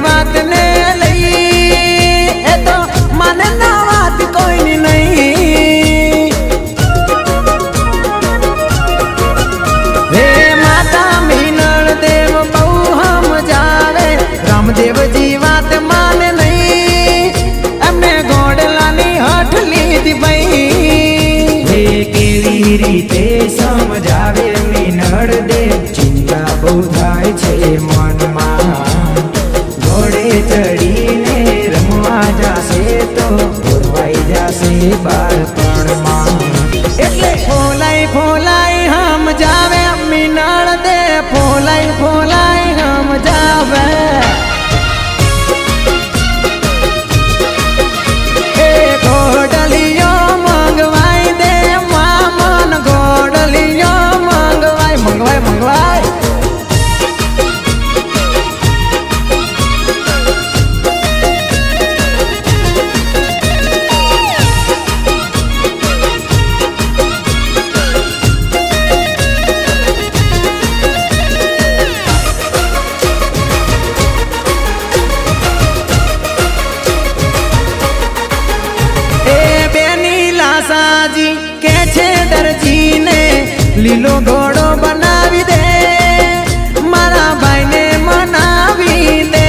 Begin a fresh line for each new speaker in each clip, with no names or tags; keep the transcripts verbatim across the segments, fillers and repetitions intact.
बात ने लई ए तो माने ना बात कोई नहीं। हे माता मीनल देव बहु हम जावे रामदेव जी बात माने नहीं अमने गोडलानी हठ लीधी भाई।
हे केवी रीते समझावे मीनल देव चिंता बहु थाय छे मनमा। घोड़े चढ़ीने रमवा जासे तो भुरवाई जासे बाळपणमां।
એટલે ફોલાઈ ફોલાઈ હમ જાવે મીનળ દે ફોલાઈ ફોલાઈ હમ જાવે। એ ઘોડલિયો મંગવાઈ દે મામન ઘોડલિયો મંગવાઈ મંગવાઈ મંગવાઈ। साजी के छे दर्जी ने लीलो घोड़ो बनावी दे मारा भाई ने मनावी दे।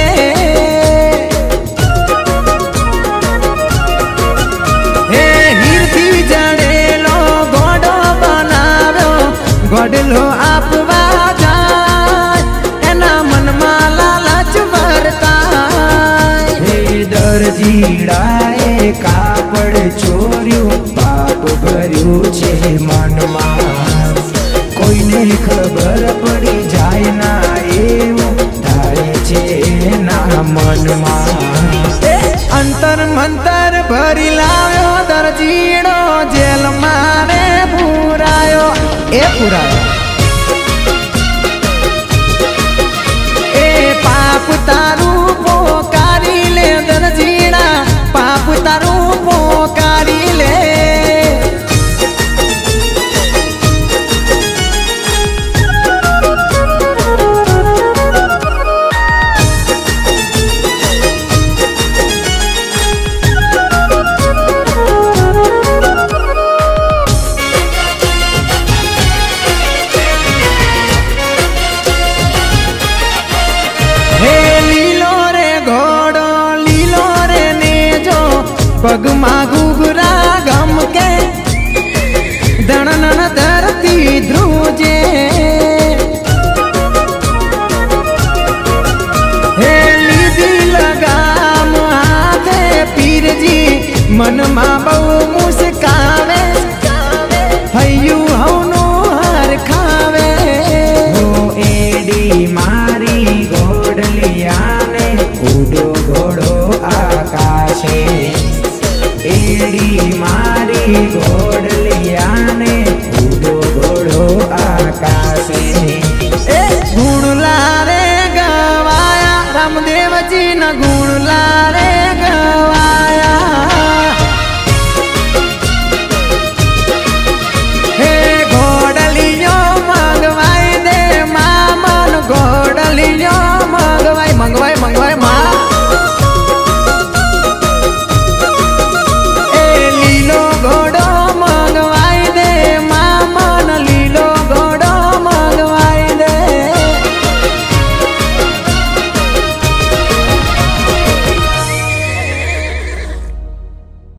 हे हीरथी जड़ेलो घोड़ो बनाव्यो घोड़लो आपवा जाय एना मनमा लालच वर्ताय।
हे दर्जीड़ाए कापड़ चोर्यो पाप भर्यो छे मनमा। कोईने खबर पड़ी जाय ना एवुं थाय छे ना मनमा।
अंतर मंतर भरी लाव्यो दर्जीड़ो जेल मारे पुरायो ए पुरायो। ए पाप तारू पोकारी ले दर्जीड़ा पाप तारू पोकारी ले। पग घुघरा गम के दणन धरती ध्रुजे। हे लीधी लगाम हाथे पीर जी मन मा बहु मुस्कावे हयू हवनु हर खावे।
हो एडी मारी घोड़लिया ने उडो घोड़ो आकाशे। एडी मारी घोड़लिया ने उडो घोड़ो आकाशे।
ए गुण लारे गवाया रामदेव जी न गुण लारे